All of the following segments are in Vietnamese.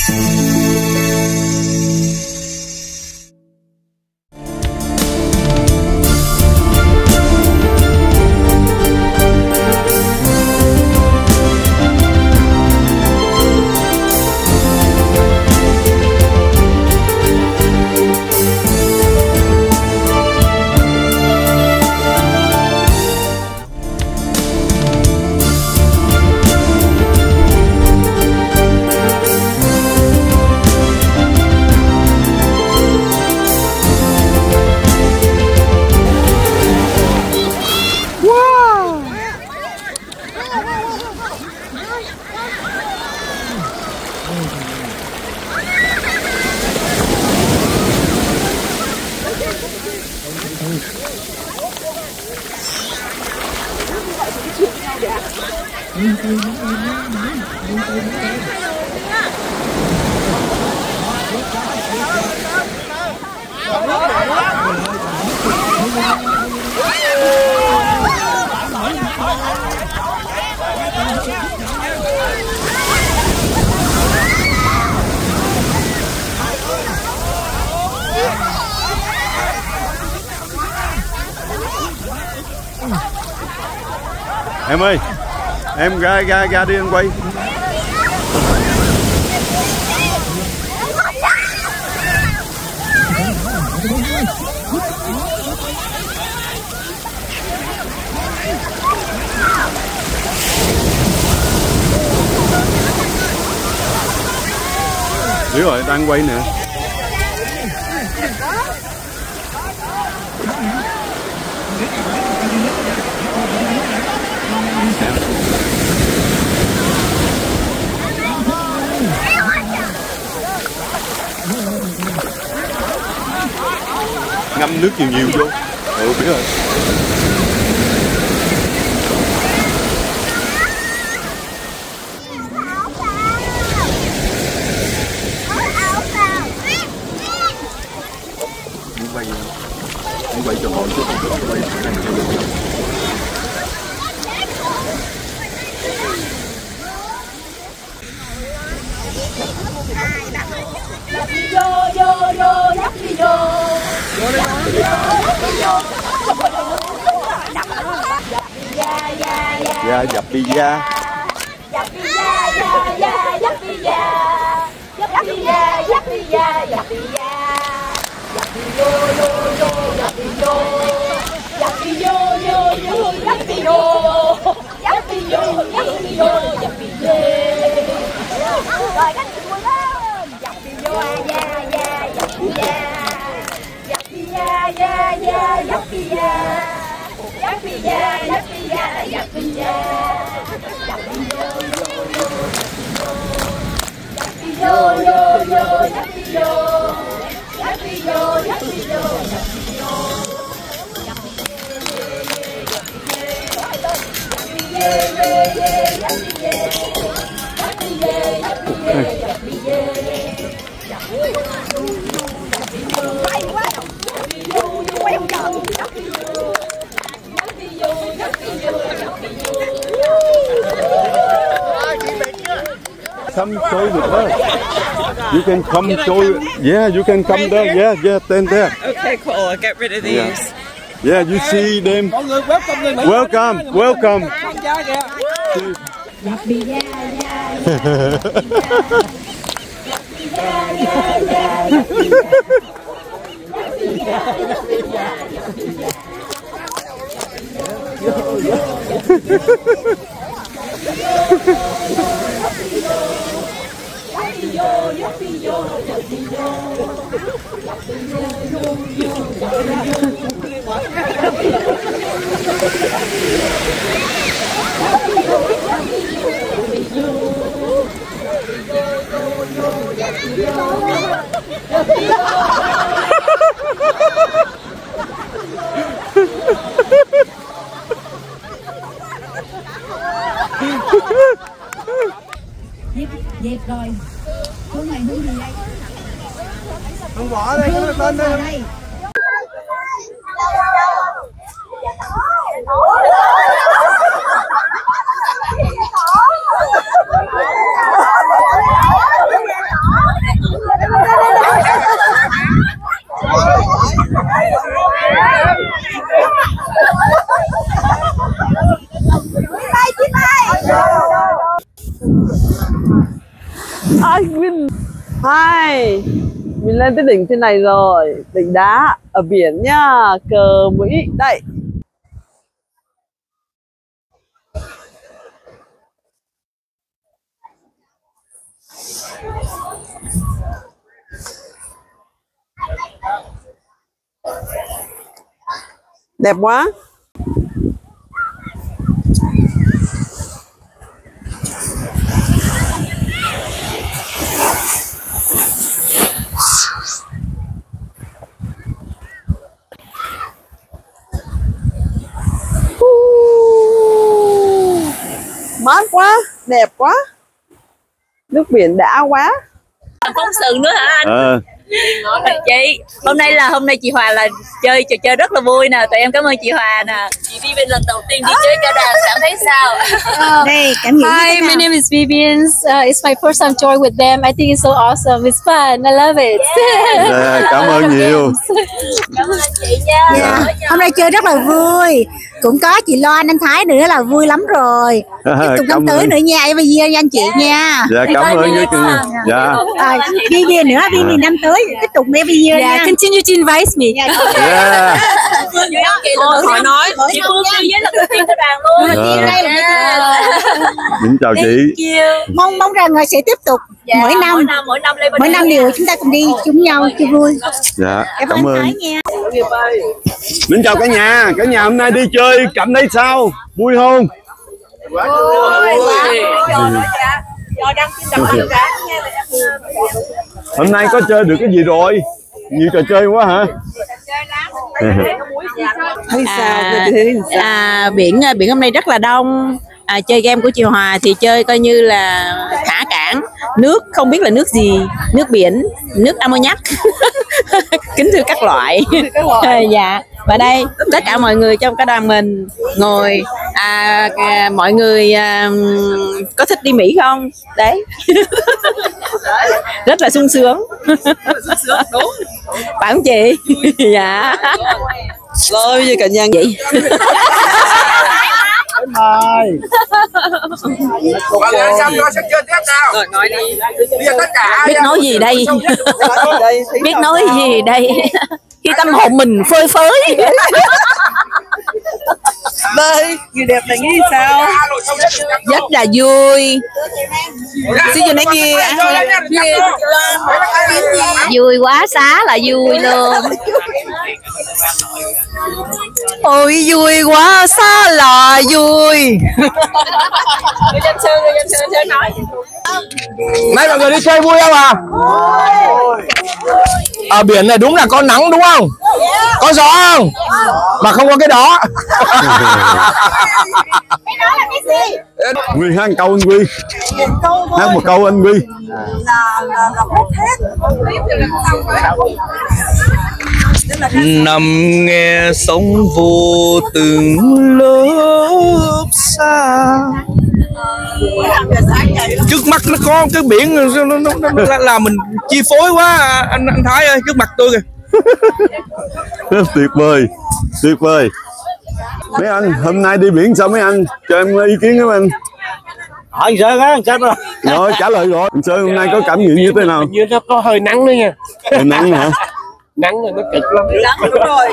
Em ơi, em ra đi anh quay. Biết rồi, đang quay nè. Ngâm nước nhiều vô. Ừ, biết rồi. Muốn quay cho họ chứ không quay cho dạ, dập pizza. Dập pizza, dập pizza. Dập pizza, dập pizza, dập pizza. Dập vô vô vô, dập vô. Dập vô vô vô, dập vô. Dập vô, dập vô, dập vô. Rồi các chị vui lên. Dập vô da da, dập pizza. Dập pizza, da da, dập pizza. Dập pizza, dập pizza, dập pizza. Dập vô vô vô vô, dập vô. Dập vô, dập vô, dập vô. Come show with her. You can come show. Yeah, you can come there. Yeah, stand there. Okay, cool. I'll get rid of these. Yeah, you see them. Welcome, welcome. Dẹp rồi. Hướng này hướng gì đây? Không bỏ đây, cái tên đây. Hai, mình lên tới đỉnh trên này rồi, đỉnh đá ở biển nhá, cờ Mỹ đây. Đẹp quá. Mát quá, đẹp quá. Nước biển đã quá. Phóng sự nữa hả anh? Chị, hôm nay chị Hòa là chơi trò chơi rất là vui nè, tụi em cảm ơn chị Hòa nè. Chị Vivian lần đầu tiên đi chơi cao đà, cảm thấy sao? Đây, cảm nghĩ Hi, my name is Vivian. It's my first time join with them. I think it's so awesome. It's fun. I love it. Cảm ơn nhiều. Cảm ơn chị nha. Hôm nay chơi rất là vui. Cũng có chị Loan, anh Thái nữa là vui lắm rồi. Tiếp tục năm tới nữa nha, bây giờ anh chị nha. Dạ, cảm ơn với chị. Dạ. Vivian nữa, Vivian năm tới tiếp tục bây giờ nha. Continue to invite me. Yeah. Hỏi nói, chị Phương chơi với lần đầu tiên cao đàn luôn. Xin chào chị. Mong rằng là sẽ tiếp tục mỗi năm đều chúng ta cùng đi chung nhau cho vui. Dạ, cảm ơn. Xin chào cả nhà hôm nay đi chơi cảm thấy sao? Vui không? Hôm nay có chơi được cái gì rồi? Nhiều trò chơi quá hả? Biển hôm nay rất là đông. Chơi game của chị Hòa thì chơi coi như là thả cảng, nước không biết là nước gì, nước biển, nước ammoniac, kính thưa các loại. Dạ, và đây tất cả mọi người trong cái đoàn mình ngồi, mọi người có thích đi Mỹ không? Đấy. Rất là sung sướng. Đúng. Phải không chị? Dạ. Rồi bây giờ cả nhà vậy. Xong rồi sẽ chơi tiếp nào. Rồi nói đi. Bây giờ tất cả Biết nói gì đây? Biết nói gì đây? Khi tâm hồn mình phơi phới. Đây, người đẹp này nghĩ sao? Rất là vui. Xin chào này kia. Vui quá, xá là vui luôn. Ôi vui quá, xa là vui. Nay mọi người đi chơi vui không à? Ở biển này đúng là có nắng đúng không? Có gió không? Mà không có cái đó. Huy hát một câu anh Huy. Hát một câu anh Huy. Nằm nghe sóng vô từng lớp xa, trước mắt nó có cái biển, nó làm mình chi phối quá. Anh Thái ơi, trước mặt tôi kìa. Rất tuyệt vời. Mấy anh hôm nay đi biển sao mấy anh? Cho em ý kiến các anh. Hỏi anh Sơn á, anh Sơn rồi. Rồi trả lời rồi. Anh Sơn hôm nay có cảm nhận như thế nào? Như nó có hơi nắng nữa nha. Hơi nắng hả? Nắng rồi nó cực lắm. Đúng rồi.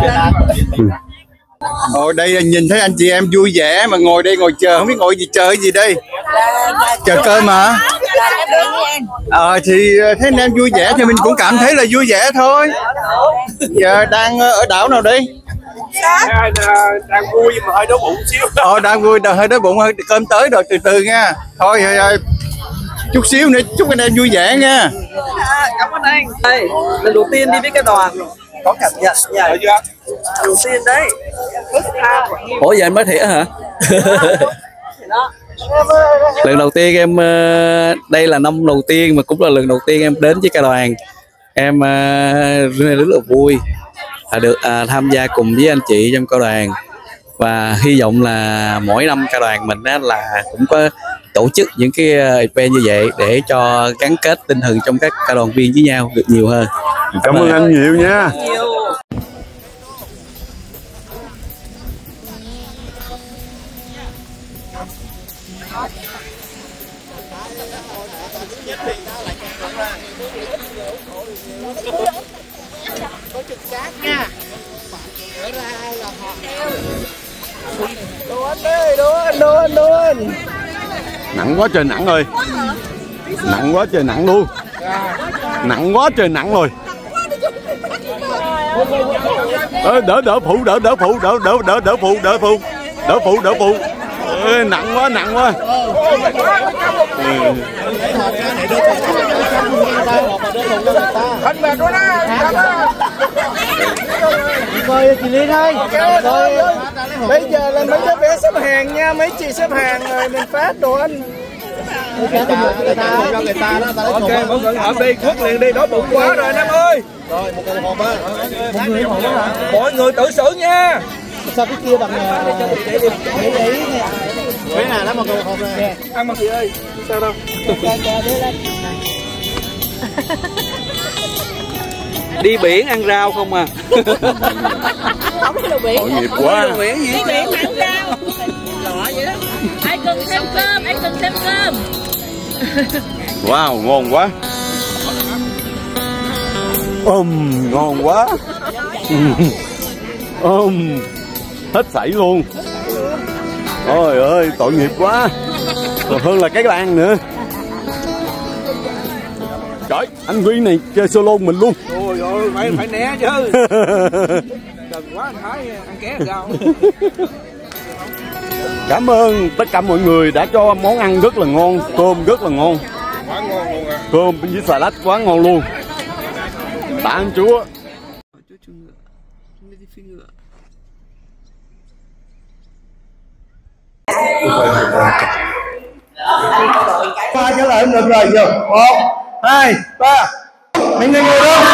Ở đây nhìn thấy anh chị em vui vẻ mà ngồi đây ngồi chờ, không biết ngồi gì chờ gì đây. Chờ cơm mà. Thì thấy anh em vui vẻ thì mình cũng cảm thấy là vui vẻ thôi. Giờ đang ở đảo nào đây? Đang vui mà hơi đói bụng xíu. Đang vui, hơi đói bụng, hơi cơm tới rồi, từ từ nha. Thôi chút xíu nữa chúc anh em vui vẻ nha. Cảm ơn anh. Đây, lần đầu tiên đi với cái đoàn có cảm nhận nhảy đầu tiên đấy. Ủa vậy anh mới thiệt hả? Lần đầu tiên em, đây là năm đầu tiên mà cũng là lần đầu tiên em đến với ca đoàn. Em rất là vui được tham gia cùng với anh chị trong ca đoàn, và hy vọng là mỗi năm ca đoàn mình là cũng có tổ chức những cái event như vậy để cho gắn kết tinh thần trong các ca đoàn viên với nhau được nhiều hơn. Cảm ơn anh nhiều nha. Nặng quá trời nặng rồi. Nặng quá trời nặng luôn. Nặng quá trời nặng rồi. Đỡ phụ, đỡ phụ, đỡ phụ. Ê, nặng quá. Anh mệt quá đó. Coi chị Liên ơi. Bây giờ là mấy đứa bé xếp hàng nha, mấy chị xếp hàng rồi mình phát đồ ăn. Người ta đó. Ok, mọi người ngậm đi, thuốc liền đi, đói bụng quá rồi anh em ơi. Rồi, một hộp á. Mọi người tự xử nha. Sao cái kia bằng để ý nha. Cái nào đó một hộp nè. Ăn mà chị ơi, sao đâu. Đi biển ăn rau không à? Không có đồ biển. Tội nghiệp quá. Đi biển gì? Đi biển ăn rau. Lọ vậy đó. Ai cần thêm cơm. Wow, ngon quá. Ngon quá. Hết sảy luôn. Ôi ơi, tội nghiệp quá. Còn hơn là cái lan nữa. Trời, anh Huy này chơi solo mình luôn. Ôi ơi, phải né chứ. Đừng quá anh Thái ăn ké rau. Cảm ơn tất cả mọi người đã cho món ăn rất là ngon, cơm rất là ngon. Quá ngon luôn à. Cơm với xà lách quá ngon luôn. Tạ ơn Chúa. Ba trở lại được rồi, giờ 1, 2, 3. Mình người đâu?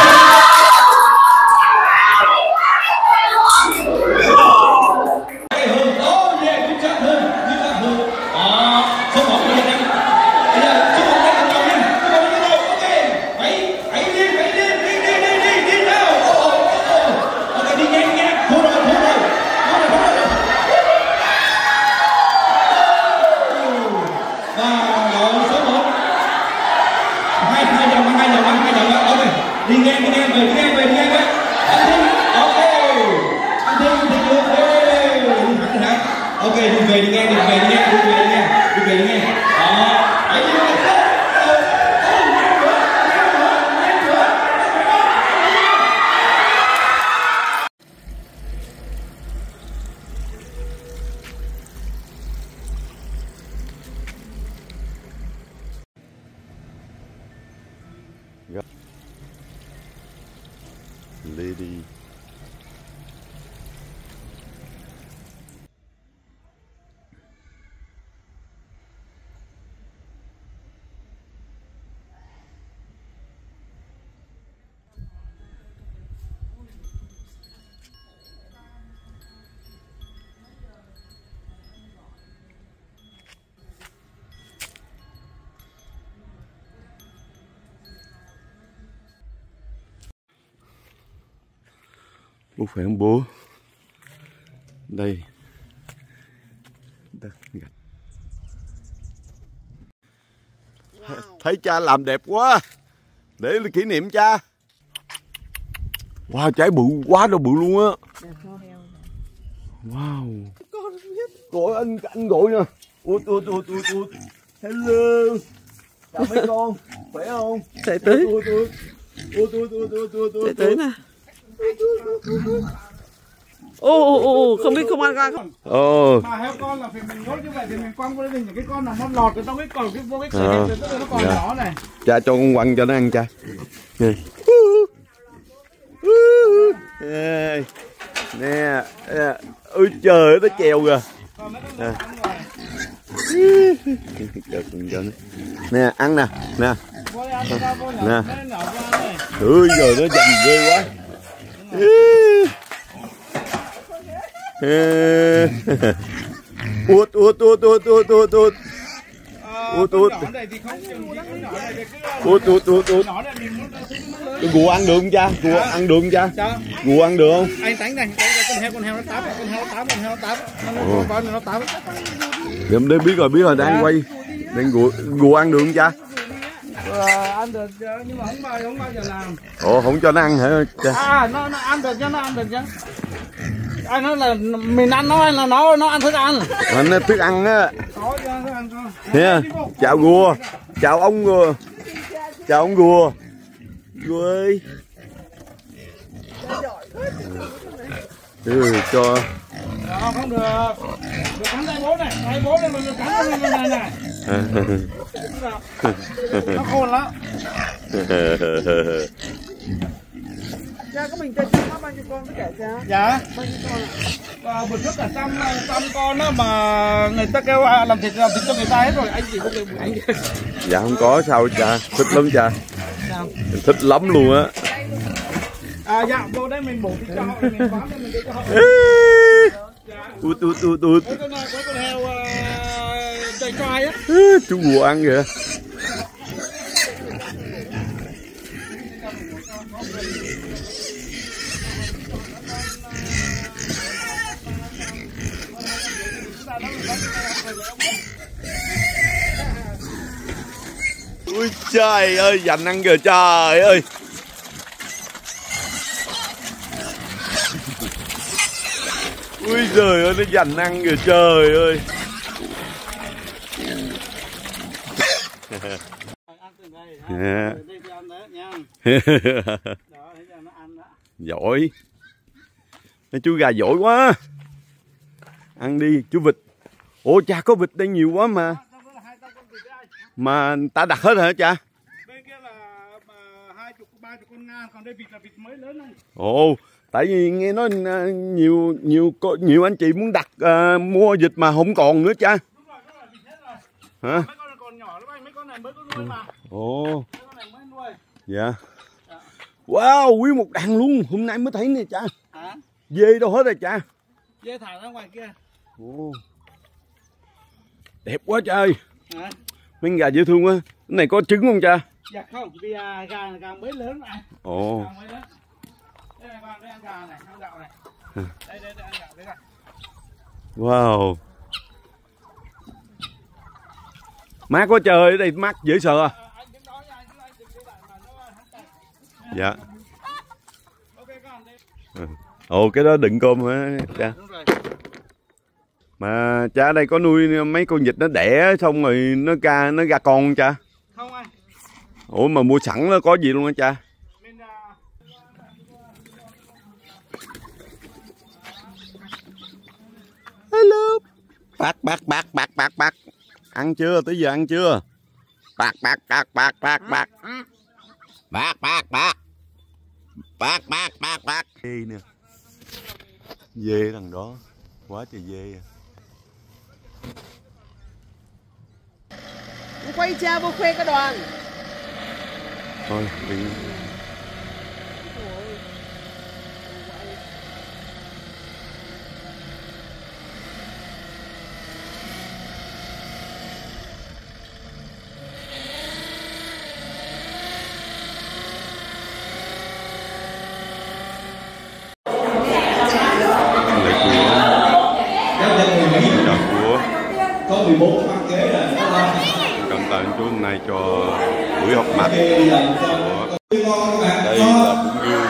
Đi ngang về. Ok, đi về đi ngang. Lady. Bố phải không bố? Đây. Đất gạch. Thấy cha làm đẹp quá. Để kỷ niệm cha. Wow, trái bự quá đâu, bự luôn á. Wow. Gọi anh gọi nè. Út. Hello. Chào mấy con. Khỏe không? Chạy tới. Chạy tới nè. Không biết không ăn ra không? Mà heo con là phải mình nốt như vậy thì mình quăng qua đây những cái con nào nó lọt ở trong cái cầu cái vô cái sợi nó còn nhỏ này. Cha cho con quăng cho nó ăn cha. Nè. Ôi trời, nó trèo kìa. Nè, ăn nè. Nè. Ôi trời, nó dành ghê quá. Út. Gù ăn được không cha? Gù ăn được không cha? Gù ăn được không? Anh tánh này, con heo nó tám. Nó tám. Biết rồi, đang quay. Đang gù ăn được không cha? Ăn được nhưng mà không bao giờ làm. Ủa không cho nó ăn hả cha? Nó ăn được chứ, nó ăn được chứ. Anh nói là mình ăn nó là nó ăn thức ăn. Nó thức ăn á. Có cho thức ăn thôi. Nè, chào gùa, chào ông gùa, chào ông gùa. Gùa ơi. Cho. Không được. Được cắn tay bố này, mình được cắn này này. Nó khôn lắm. Cha có mình chơi chung bao nhiêu con với cả cha? Dạ. Bao nhiêu con ạ? Bữa trước là trăm con đó mà người ta kêu làm thịt cho người ta hết rồi, anh chỉ có được anh. Dạ không có sao cha, thích lắm cha. Sao? Thích lắm luôn á. Dạ, vô đây mình bổ thịt cho họ, mình bán cho mình cho họ. Út. Có con heo chạy choai á. Chú gùa ăn kìa. Ui trời ơi, dành ăn kìa trời ơi. Ui giời ơi, nó dành ăn kìa trời ơi. Yeah. Giỏi. Chú gà giỏi quá. Ăn đi chú vịt. Ủa cha có vịt đây nhiều quá mà. Mà ta đặt hết hả cha? Bên kia là 20-30 con ngan, còn đây vịt là vịt mới lớn này. Ồ, tại vì nghe nói nhiều anh chị muốn đặt mua vịt mà không còn nữa cha. Đúng rồi, vịt hết rồi. Hả? Mấy con này còn nhỏ lắm anh, mấy con này mới có nuôi mà. Ồ. Mấy con này mới nuôi. Dạ. Wow, quý một đàn luôn, hôm nay mới thấy nè cha. Hả? Dê đâu hết rồi cha. Dê thả ra ngoài kia. Ồ. Đẹp quá trời. Hả? Mấy gà dễ thương quá. Cái này có trứng không cha? Dạ không, vì gà mới lớn mà. Ồ. Gà mới lớn. Đây này con, đây ăn gà này, ăn gạo này. Đây ăn gạo, đây này. Wow. Mát quá trời, ở đây mát dễ sợ à. Dạ. Ồ, cái đó đựng cơm hả cha? Mà cha ở đây có nuôi mấy con vịt nó đẻ xong rồi nó ra con không cha? Không anh. Ủa mà mua sẵn nó có gì luôn hả cha? Hello. Bác. Ăn chưa? Tới giờ ăn chưa? Bác. Dê nè. Dê đằng đó. Quá trời dê à. Quay cha vô khoe cái đoàn. Thôi, đừng. Có 14 băng ghế là Cảm ơn chú hôm nay cho buổi họp mặt. Đây là bún riêu.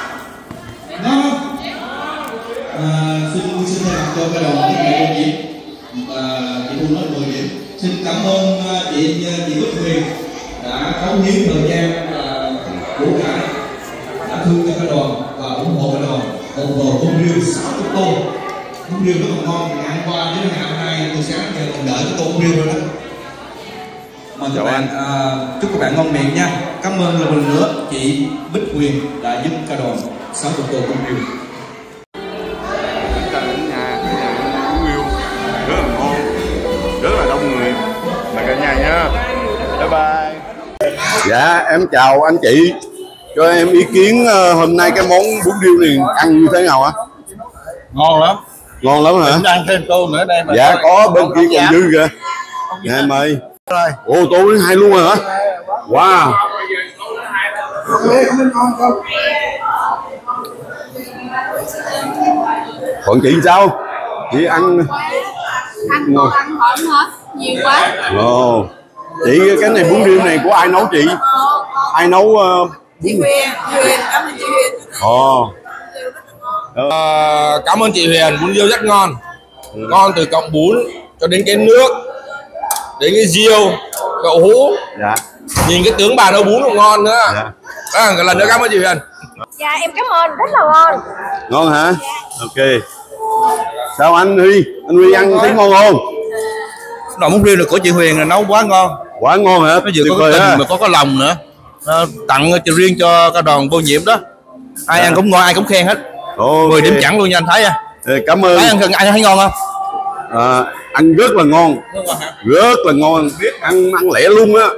Xin thay mặt cho cái đoàn thiết nghệ của chị Thu nói 10 điểm. Xin cảm ơn chị Bích Huyền đã cống hiến thời gian của cải, đã thương cho cái đoàn và ủng hộ cái đoàn. Còn bò bún riêu 60 tô. Bún riêu rất là ngon, ngày hôm qua đến ngày hôm nay tôi sáng giờ còn đợi cái tô bún riêu rồi đó. Mời các bạn, chúc các bạn ngon miệng nha. Cảm ơn lần nữa chị Bích Huyền đã giúp ca đoàn 60 tô bún riêu. Chúng ta đến nhà bún riêu rất là ngon, rất là đông người. Mời cả nhà nha. Bye bye. Dạ em chào anh chị. Cho em ý kiến hôm nay cái món bún riêu này ăn như thế nào á? Ngon lắm. Ngon lắm hả? Em ăn thêm tô nữa đây mà. Dạ có bên kia còn dư kìa. Dạ em ơi. Ồ tô đến 2 luôn rồi hả? Wow. Còn chị sao? Chị ăn ăn ngon, ăn hổm hết, nhiều quá. Ồ. Chị cái này bún riêu này của ai nấu chị? Ai nấu? Chị Huyền, cảm ơn chị Huyền. Ồ. Cảm ơn chị Huyền, bún riêu rất ngon. Ngon từ cọng bún cho đến cái nước, đến cái riêu, đậu hũ. Dạ. Nhìn cái tướng bà nấu bún cũng ngon nữa. Dạ. Một lần nữa cảm ơn chị Huyền. Dạ em cảm ơn, rất là ngon. Ngon hả? Ok. Sao anh Huy ăn thấy ngon không? Nồi bún riêu được của chị Huyền là nấu quá ngon. Quá ngon hả? Nó vừa có cái tình mà có cái lòng nữa. Tặng riêng cho ca đoàn Vô Nhiễm đó. Ai ăn cũng ngon, ai cũng khen hết. 10 điểm chẳng luôn nha anh thấy à. Cảm ơn. Anh thấy ngon không? Ăn rất là ngon. Rất là ngon. Ăn lẻ luôn á.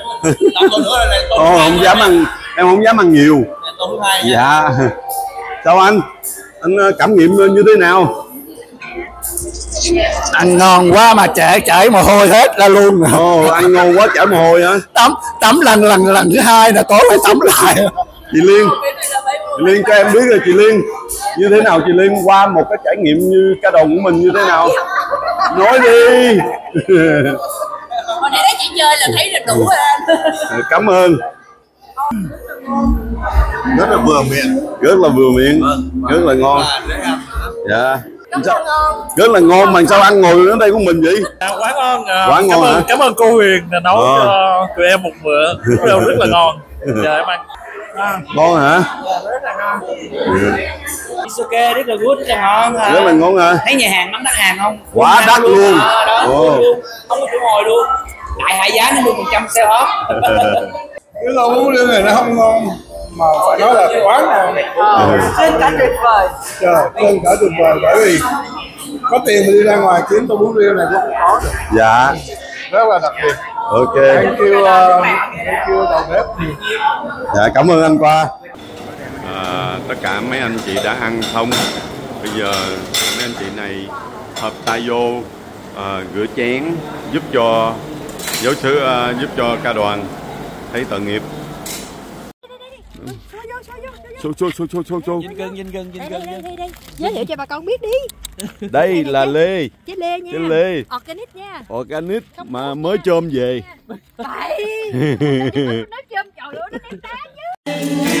Không dám ăn, em không dám ăn nhiều. Dạ. Sao anh cảm nghiệm như thế nào? Ăn ngon quá mà chảy mồ hôi hết ra luôn. Ăn ngon quá chảy mồ hôi hả? Tắm lần thứ hai là tối phải tắm lại. Chị Liên cho em biết rồi chị Liên, như thế nào chị Liên qua một cái trải nghiệm như ca đồng của mình như thế nào? Nói đi. Hồi nãy đó chị chơi là thấy là đủ rồi anh. Cảm ơn. Rất là vừa miệng, rất là ngon. Dạ. Rất là ngon, mà sao ăn ngồi ở đây của mình vậy? Quá ngon. Quá ngon hả? Cảm ơn cô Huyền là nấu cho tụi em một bữa rất là ngon. Giờ em ăn. Ngon hả? Rất là ngon. It's okay, rất là good, rất là ngon. Rất là ngon hả? Thấy nhà hàng đắt hàng không? Quá đắt luôn. Không có chỗ ngồi luôn. Đại hạ giá 50% sale off. Cái lẩu bún riêu này nó không ngon mà phải nói là quá ngon. Trên cả tuyệt vời. Trời, trên cả tuyệt vời, bởi vì có tiền mà đi ra ngoài kiếm tô bún riêu này cũng không có được. Dạ. Rất là đặc biệt. Ok. Anh kêu đầu bếp thì. Dạ, cảm ơn anh Qua. Tất cả mấy anh chị đã ăn xong. Bây giờ mấy anh chị này hợp tay vô rửa chén giúp cho giáo sư, giúp cho ca đoàn thấy tội nghiệp. Xô. Nhìn gần. Giới thiệu cho bà con biết đi. Đây là Lê. Chế Lê nha. Chế Lê. Organic nha. Organic mà mới chôm về. Vậy. Nói chôm trời ơi nó đem tán chứ.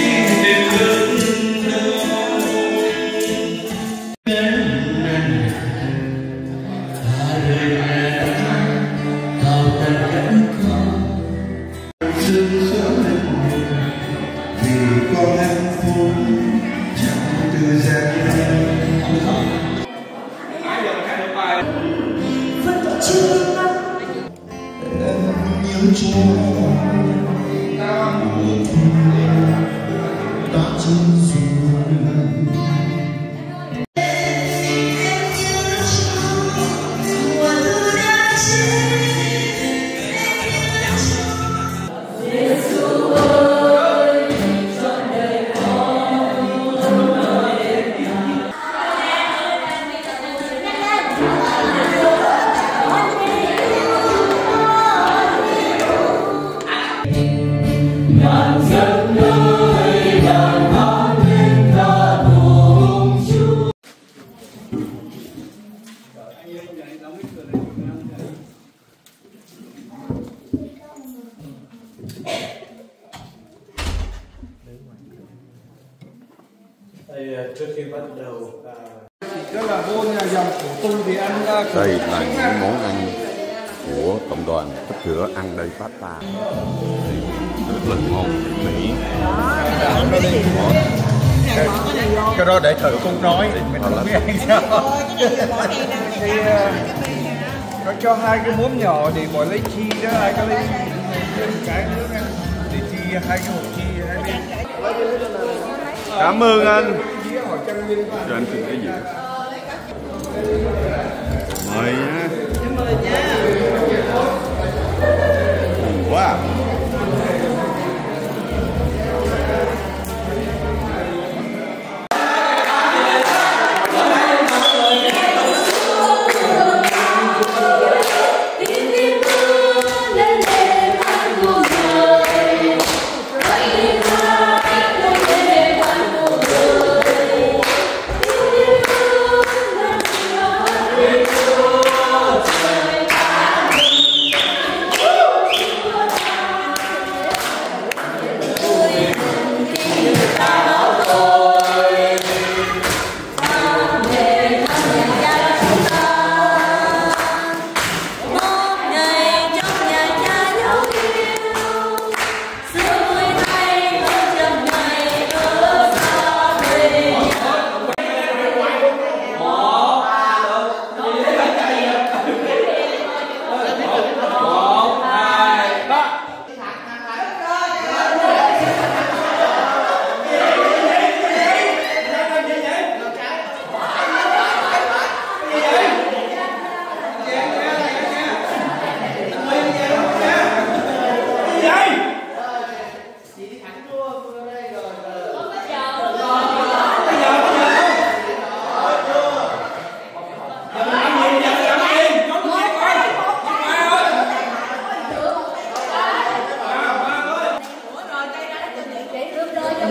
Trước khi bắt đầu rất là vô nhà dòng của tôi thì ăn đây là những món ăn của cộng đoàn Thích Rửa ăn đây pasta rất là ngon mỹ. Cái đó để thử không nói mình không biết ăn sao. Nó cho 2 cái muỗng nhỏ để bỏ lấy chi đó, 2 cái lấy cái nữa nha, để chi 2 cái hộp chi 2 bên. Cảm ơn anh. Cho anh xin cái gì? Mời nha. Mời nha. Wow.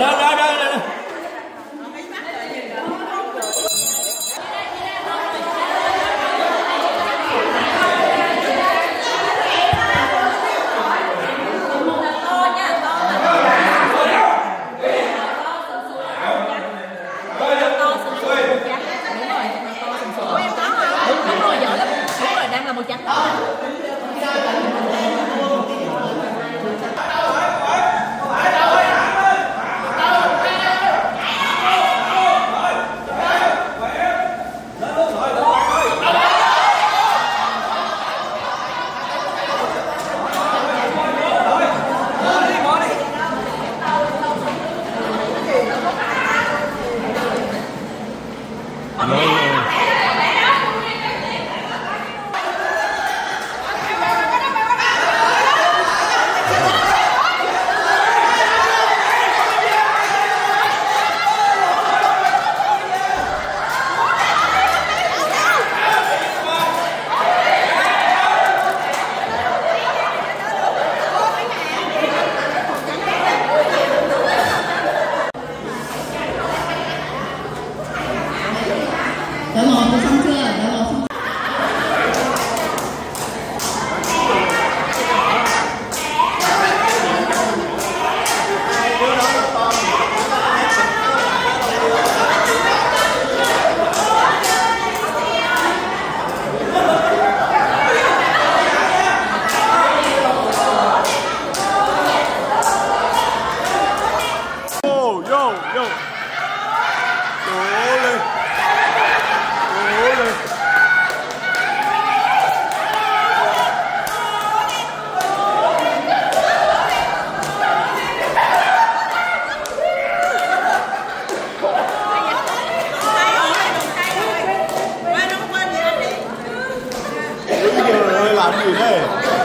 Làm gì thế?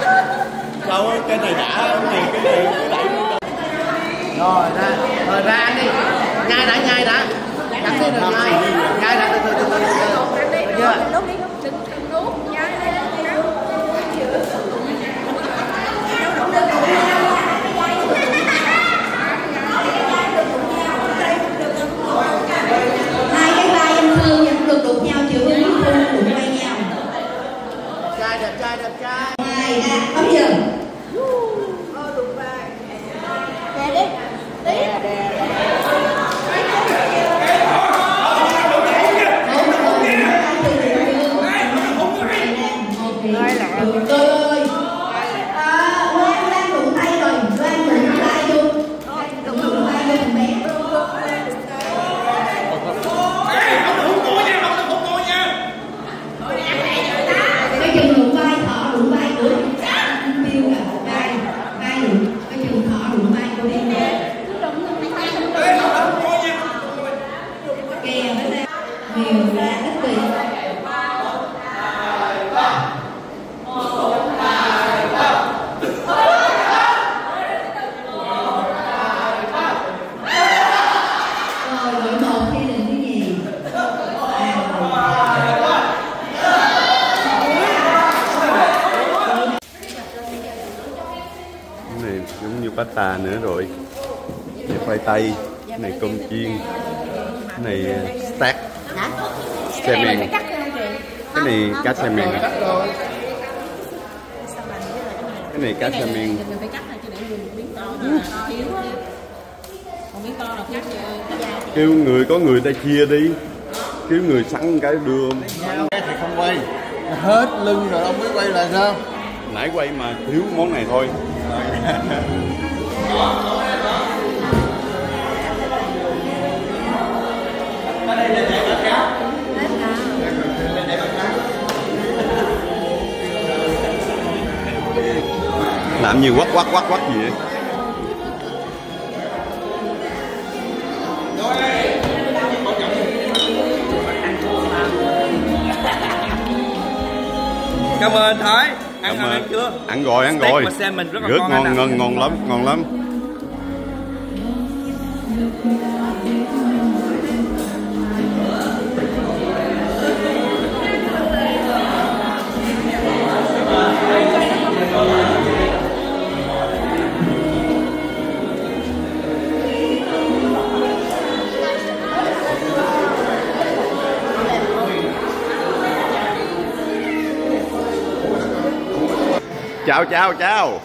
Đâu cái này đã cái này đẩy. Rồi ra ăn đi. Nhai đã. Cắt đi rồi nhai. Nhai đã từ từ. Chưa? Hai cái vai em thương nha, được đụng nhau chiều với đụng vai nhau. Đẹp trai. Hai, không giờ. Đụng vai. Đè đi. Loan đang đụng tay rồi, Loan đụng tay vô. Đụng tay vô thằng bé. Cái chừng đụng vai, thọ đụng vai của Bill là một vai đụng, cái chừng thọ đụng vai của Bill. Kè với đây, nhiều ra ít tùy. Này giống như pasta nữa rồi. Này khoai tây, này cơm chiên, này steak, xe men, cái này cá xe men, cái này cá xe men. Kêu người có người ta chia đi, kêu người sẵn cái đưa. Thì không quay, hết lưng rồi ông mới quay lại sao? Nãy quay mà thiếu món này thôi. Làm nhiều quắc gì vậy? Cảm ơn anh Thái. Ăn chưa? Ăn rồi. Rất ngon lắm. chào.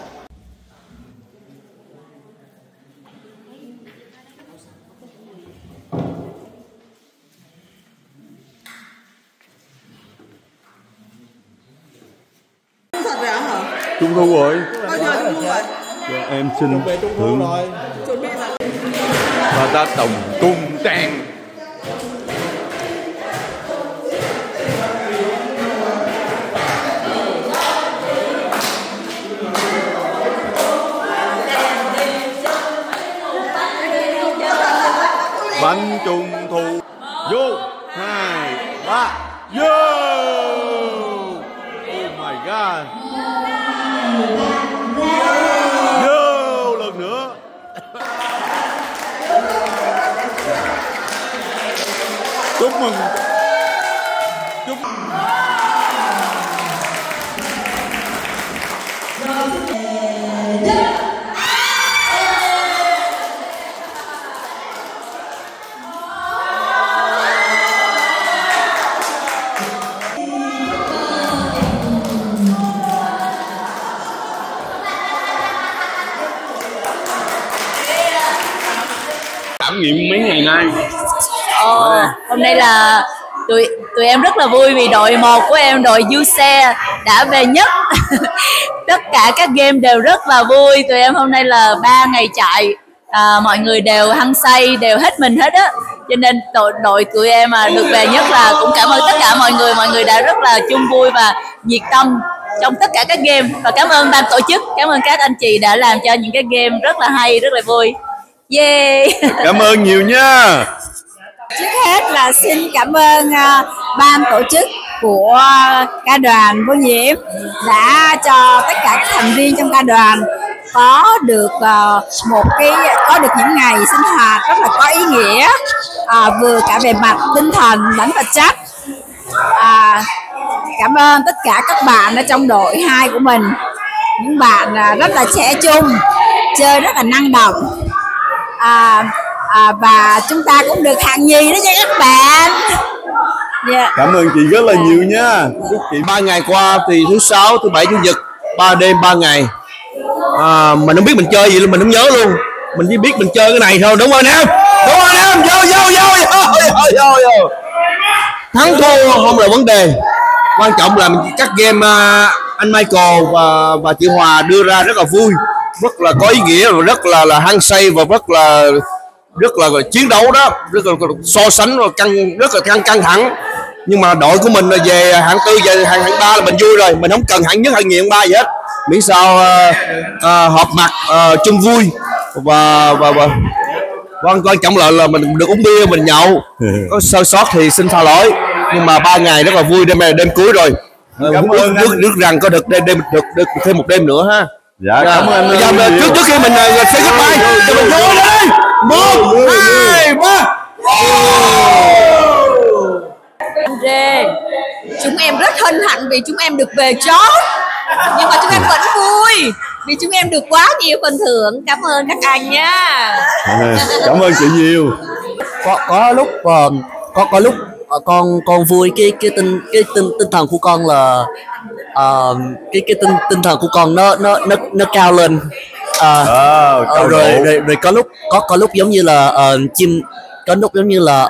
Thật vậy hả? Trung thu rồi. Bao giờ trung thu vậy? Em xin thưởng Chuẩn bị là và ta đồng tung trang. Bánh trung thu vô 2 3 vô. Oh my god. Vô lần nữa. Chúc mừng. Cảm nghiệm mấy ngày nay. Hôm nay là tụi em rất là vui vì đội 1 của em, đội Du Xe đã về nhất. Tất cả các game đều rất là vui. Tụi em hôm nay là 3 ngày chạy, mọi người đều hăng say, đều hết mình hết á. Cho nên đội tụi em mà được về nhất là cũng cảm ơn tất cả mọi người đã rất là chung vui và nhiệt tâm trong tất cả các game. Và cảm ơn ban tổ chức, cảm ơn các anh chị đã làm cho những cái game rất là hay, rất là vui. Yeah. Cảm ơn nhiều nha. Trước hết là xin cảm ơn ban tổ chức của ca đoàn Vô Nhiễm đã cho tất cả các thành viên trong ca đoàn có được những ngày sinh hoạt rất là có ý nghĩa, vừa cả về mặt tinh thần lẫn vật chất. Cảm ơn tất cả các bạn ở trong đội 2 của mình, những bạn rất là trẻ trung, chơi rất là năng động. Và chúng ta cũng được hạng nhì đó nha các bạn. Cảm ơn chị rất là nhiều nha. Chúc chị 3 ngày qua thì thứ sáu, thứ bảy, chủ nhật 3 đêm 3 ngày. Mình không biết mình chơi gì luôn, mình không nhớ luôn. Mình chỉ biết mình chơi cái này thôi, đúng không anh em? Đúng không anh em? Vô. Thắng thua không là vấn đề. Quan trọng là các game anh Michael và chị Hòa đưa ra rất là vui, rất là có ý nghĩa và rất là hăng say và rất là chiến đấu đó, rất là so sánh và rất là căng thẳng. Nhưng mà đội của mình là về hạng 4, về hạng 3 là mình vui rồi, mình không cần hạng nhất, hạng nhì, hạng 3 gì hết, miễn sao họp mặt chung vui và quan trọng là mình được uống bia, mình nhậu. Có sơ sót thì xin tha lỗi, nhưng mà 3 ngày rất là vui. Đêm này là đêm cuối rồi. Cảm ơn nước rằng có được được thêm một đêm nữa ha. Dạ, cảm ơn anh. Trước khi mình say goodbye thì mình vô đây. 1 2 3. Anh Rê, chúng em rất hân hạnh vì chúng em được về chót, nhưng mà chúng em vẫn vui vì chúng em được quá nhiều phần thưởng. Cảm ơn các anh nha. Cảm ơn chị nhiều. Có lúc con vui, cái tinh thần của con là cái tinh thần của con nó cao lên. Rồi có lúc giống như là chim, có lúc giống như là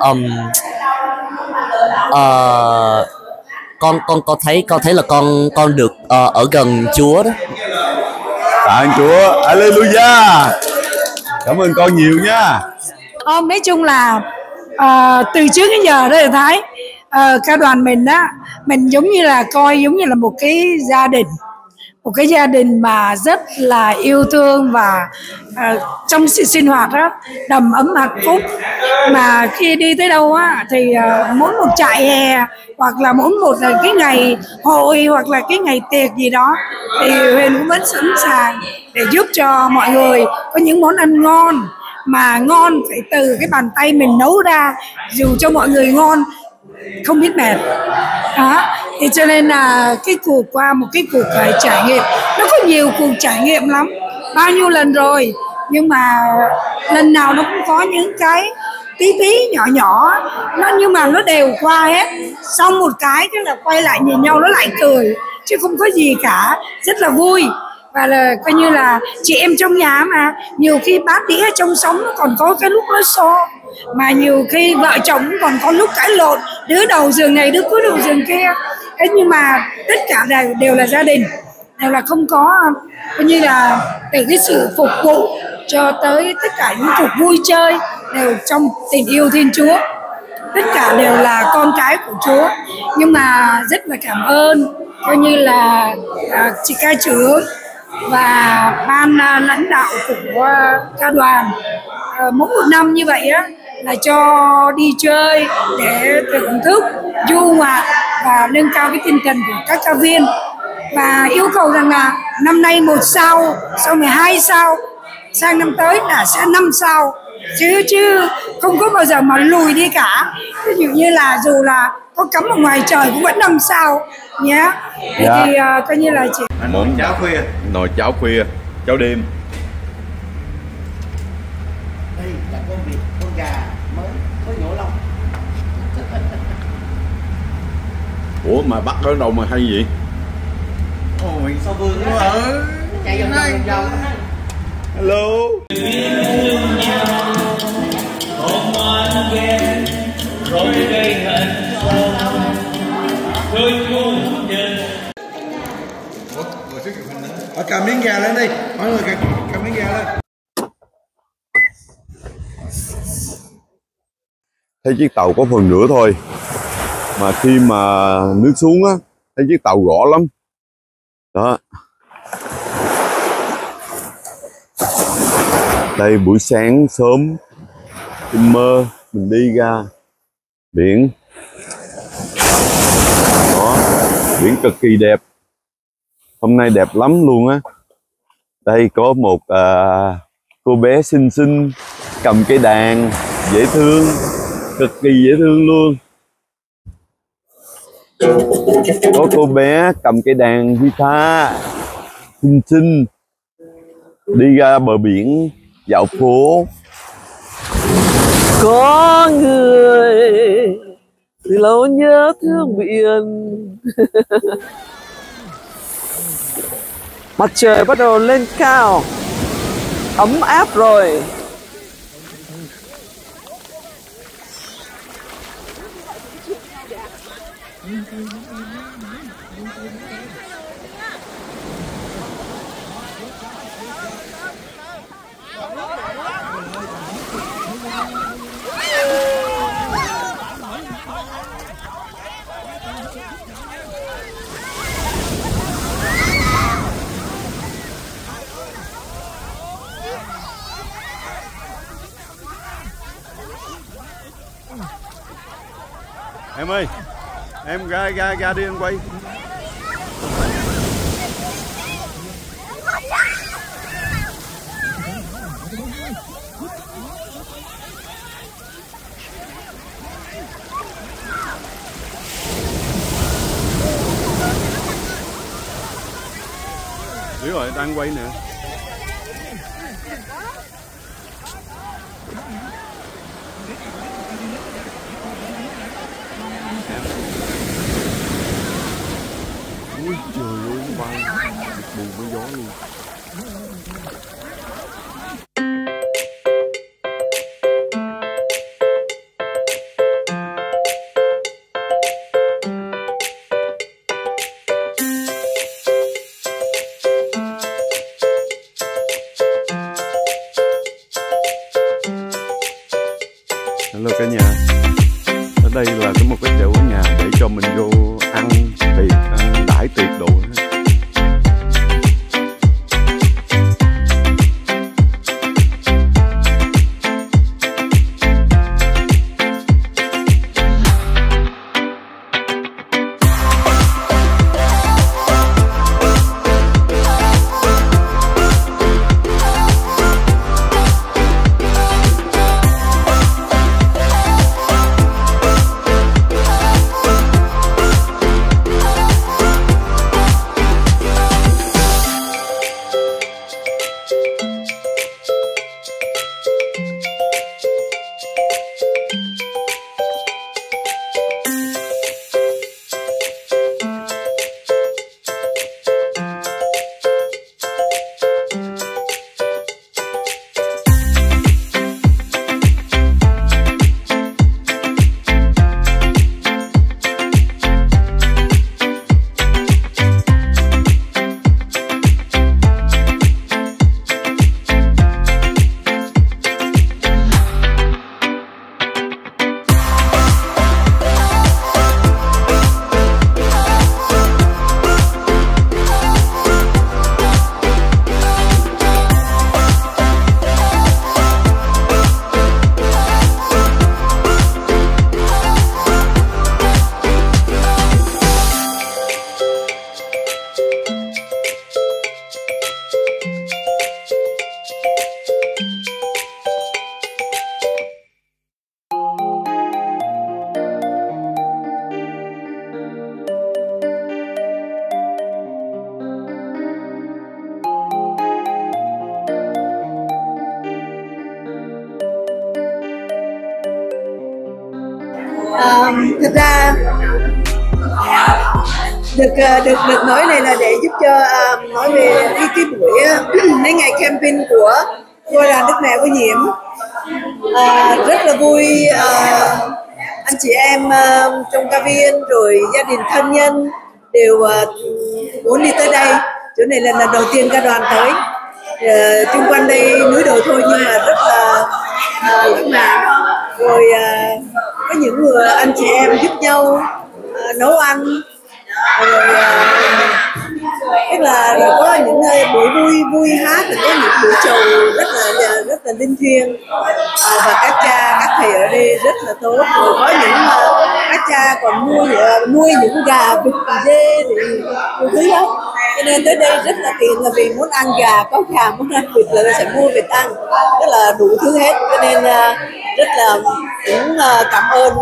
con thấy là con được ở gần Chúa đó. Tạ ơn Chúa, Alleluia. Cảm ơn con nhiều nha. Nói chung là từ trước đến giờ đó thầy thấy ca đoàn mình á, mình giống như là coi giống như là một cái gia đình mà rất là yêu thương và trong sự sinh hoạt đó đầm ấm hạnh phúc. Mà khi đi tới đâu á thì muốn một trại hè hoặc là muốn một cái ngày hội hoặc là cái ngày tiệc gì đó thì Huyền cũng vẫn sẵn sàng để giúp cho mọi người có những món ăn ngon, mà ngon phải từ cái bàn tay mình nấu ra, dù cho mọi người ngon không biết mệt đó. Thì cho nên là một cái cuộc trải nghiệm, nó có nhiều cuộc trải nghiệm lắm, bao nhiêu lần rồi, nhưng mà lần nào nó cũng có những cái tí nhỏ nhưng mà nó đều qua hết. Xong một cái tức là quay lại nhìn nhau nó lại cười, chứ không có gì cả, rất là vui. và là coi như là chị em trong nhà mà nhiều khi bát đĩa trong sống nó còn có cái lúc nó xô, mà nhiều khi vợ chồng còn có lúc cãi lộn, đứa đầu giường này đứa cuối đầu giường kia. Thế nhưng mà tất cả đều là gia đình, đều là không có coi như là từ cái sự phục vụ cho tới tất cả những cuộc vui chơi đều trong tình yêu Thiên Chúa, tất cả đều là con cái của Chúa. Nhưng mà rất là cảm ơn coi như là chị ca trưởng và ban lãnh đạo của ca đoàn mỗi một năm như vậy á, là cho đi chơi để thưởng thức du ngoạn và nâng cao cái tinh thần của các ca viên, và yêu cầu rằng là năm nay 1 sao, sau 12 sao, sang năm tới là sẽ 5 sao, chứ không có bao giờ mà lùi đi cả. Ví dụ như là dù là có cắm ở ngoài trời cũng vẫn 5 sao nhé. Dạ. Thì coi như là chị nồi cháo khuya, nồi cháo khuya, cháo đêm. Đây là con vịt, con gà mới nhổ lông. Ủa mà bắt ở đâu mà hay vậy? Ôi sao vườn nó ở chạy vòng vòng. Hello. Cầm miếng gà lên đi, mọi người cầm miếng gà lên. Thấy chiếc tàu có phần nữa thôi, mà khi mà nước xuống á, thấy chiếc tàu gõ lắm. Đó. Đây buổi sáng sớm, tinh mơ mình đi ra biển. Đó, biển cực kỳ đẹp. Hôm nay đẹp lắm luôn á. Đây có một cô bé xinh xinh cầm cây đàn dễ thương, cực kỳ dễ thương luôn. Có cô bé cầm cây đàn guitar xinh xinh đi ra bờ biển dạo phố. Có người từ lâu nhớ thương biển. Mặt trời bắt đầu lên cao, ấm áp rồi. Em ơi, em ra đi anh quay. Đúng rồi, đang quay nè. Ui trời ơi, nó bay bùn với gió luôn. Hello cả nhà. Ở đây là có một cái chỗ nhà để cho mình vô ăn tiệc, ăn đãi tiệc đồ. Thật ra được nói này là để giúp cho nói về cái buổi mấy ngày camping của cô đoàn Đức Mẹ Vô Nhiễm. Rất là vui, anh chị em trong cabin rồi gia đình thân nhân đều muốn đi tới đây. Chỗ này là lần đầu tiên ca đoàn tới. Chung quanh đây núi đồi thôi nhưng mà rất là lãng mạn. Rồi có những người anh chị em giúp nhau nấu ăn, rồi tức là rồi có những buổi vui hát, rồi có những buổi trầu rất là linh thiêng, và các cha các thầy ở đây rất là tốt. Rồi có những các cha còn nuôi những gà vịt dê thì nhiều thứ lắm, cho nên tới đây rất là tiện, là vì muốn ăn gà có gà, muốn ăn vịt là sẽ mua vịt ăn, tức là đủ thứ hết. Cho nên rất là cũng cảm ơn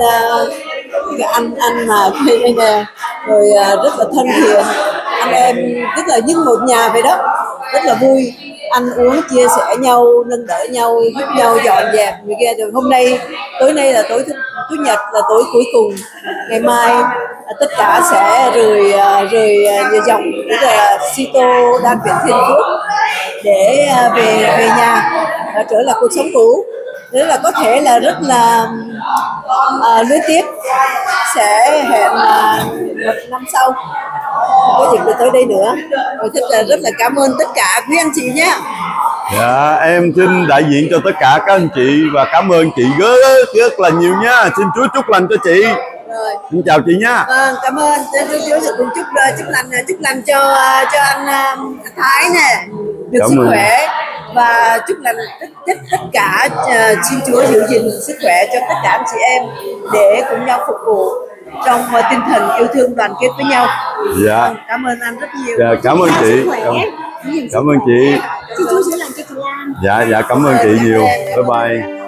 anh mà đây nè, rồi rất là thân thiện, anh em tức là như một nhà vậy đó, rất là vui, ăn uống chia sẻ nhau, nâng đỡ nhau, giúp nhau dọn dẹp người kia. Rồi hôm nay tối nay là tối thứ nhật, là tối cuối cùng, ngày mai tất cả sẽ rời dòng tức là Sito Đan Viện Thiên Phước để về nhà và trở lại cuộc sống cũ. Thế là có thể là rất là luyến tiếc, sẽ hẹn một năm sau có dịp được tới đây nữa. Rồi thật là rất là cảm ơn tất cả quý anh chị nhé. Dạ, em xin đại diện cho tất cả các anh chị và cảm ơn chị rất là nhiều nha. Xin Chúa chúc lành cho chị. Rồi. Xin chào chị nha. Vâng, cảm ơn. Chúa sẽ cùng chúc lành cho anh Thái nè, được sức khỏe, và chúc lành tất cả, xin Chúa giữ gìn sức khỏe cho tất cả anh chị em để cùng nhau phục vụ trong tinh thần yêu thương đoàn kết với nhau. Dạ. Cảm ơn anh rất nhiều. Dạ, cảm ơn chị. Cảm ơn chị. Xin Chúa chữa lành cho chị Lan. Dạ, cảm ơn chị nhiều. Bye bye.